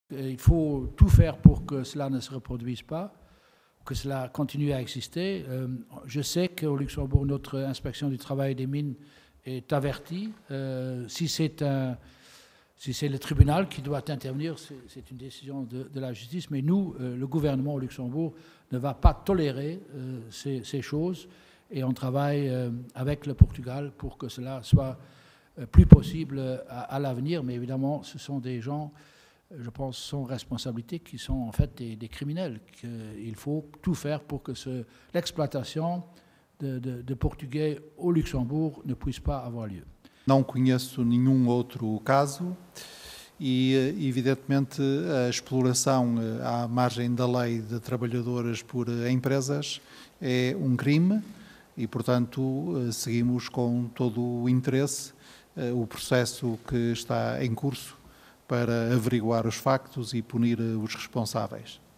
Il faut tout faire pour que cela ne se reproduise pas, que cela continue à exister. Je sais qu'au Luxembourg, notre inspection du travail des mines est avertie. Si c'est le tribunal qui doit intervenir, c'est une décision de la justice. Mais nous, le gouvernement au Luxembourg, ne va pas tolérer ces choses. Et on travaille avec le Portugal pour que cela soit plus possible à l'avenir. Mais évidemment, ce sont des gens, je pense, sans responsabilité, qui sont en fait des criminels. Il faut tout faire pour que l'exploitation de Portugais au Luxembourg ne puisse pas avoir lieu. Não conheço nenhum outro caso e, evidentemente, a exploração à margem da lei de trabalhadores por empresas é um crime e, portanto, seguimos com todo o interesse o processo que está em curso para averiguar os factos e punir os responsáveis.